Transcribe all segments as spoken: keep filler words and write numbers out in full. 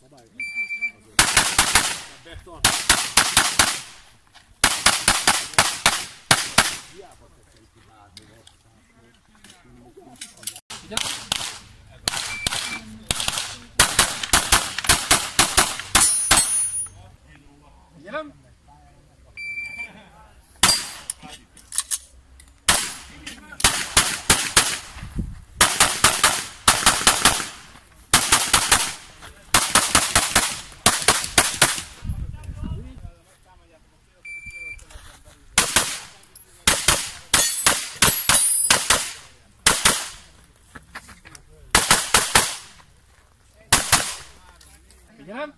Szabály. Betart. Hiába tetszett ki bármivel. Figyelem! Figyelem!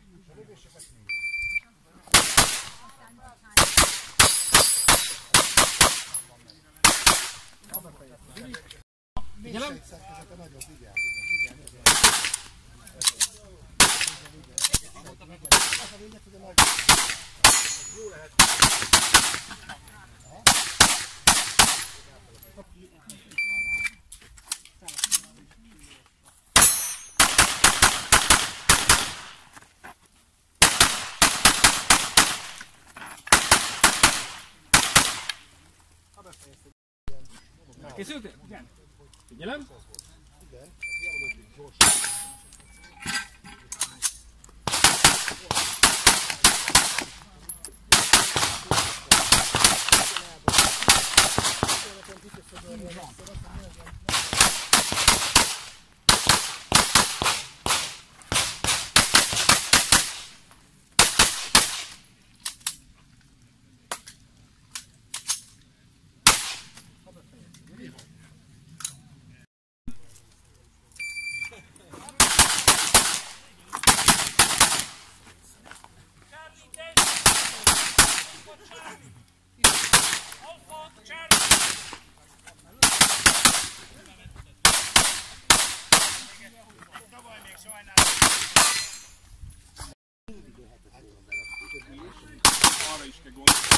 Figyelem! Szerkezete nagyobb, igen. Igen, igen. Az a véget, hogy a nagy... Jó lehet. Készültél? Igen. Figyelem! Igen. Arra is kell gondolni.